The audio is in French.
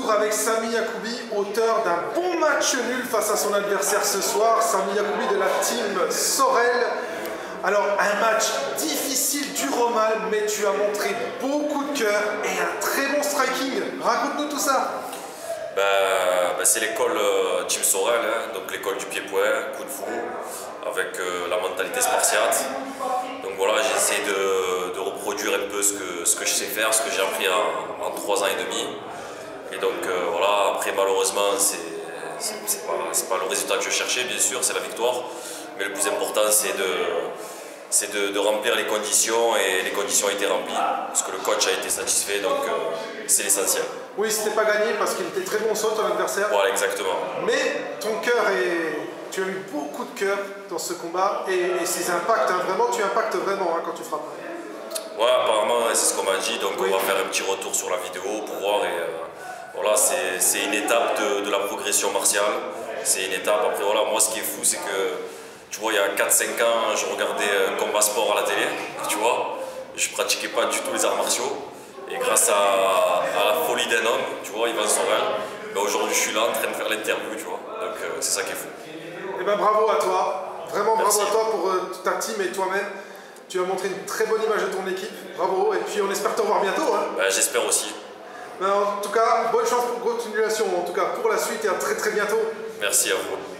retour avec Sami Yacoubi, auteur d'un bon match nul face à son adversaire ce soir. Sami Yacoubi de la team Sorel. Alors, un match difficile, dur au mal, mais tu as montré beaucoup de cœur et un très bon striking. Raconte-nous tout ça. C'est l'école Team Sorel, hein, donc l'école du pied-point, coup de fou, avec la mentalité spartiate. Donc voilà, j'essaie de reproduire un peu ce que je sais faire, ce que j'ai appris en 3 ans et demi. Et donc voilà, après malheureusement, c'est pas le résultat que je cherchais, bien sûr, c'est la victoire. Mais le plus important, c'est de remplir les conditions, et les conditions ont été remplies, parce que le coach a été satisfait, donc c'est l'essentiel. Oui, c'était pas gagné parce qu'il était très bon saut, ton adversaire. Voilà, exactement. Mais ton cœur tu as eu beaucoup de cœur dans ce combat et ces impacts, hein, vraiment, tu impactes vraiment quand tu frappes. Ouais, apparemment, c'est ce qu'on m'a dit, donc oui. On va faire un petit retour sur la vidéo pour voir. Et voilà, c'est une étape de la progression martiale. C'est une étape. Après, voilà, moi, ce qui est fou, c'est que, tu vois, il y a 4-5 ans, je regardais Combat Sport à la télé, tu vois. Je pratiquais pas du tout les arts martiaux. Et grâce à la folie d'un homme, tu vois, Yvan Sorel, aujourd'hui, je suis là en train de faire l'interview, tu vois. Donc, c'est ça qui est fou. Eh ben, bravo à toi. Vraiment, Merci. bravo à toi pour ta team et toi-même. Tu as montré une très bonne image de ton équipe. Bravo. Et puis, on espère te revoir bientôt. Hein. J'espère aussi. En tout cas, bonne chance pour continuation, en tout cas pour la suite, et à très très bientôt. Merci à vous.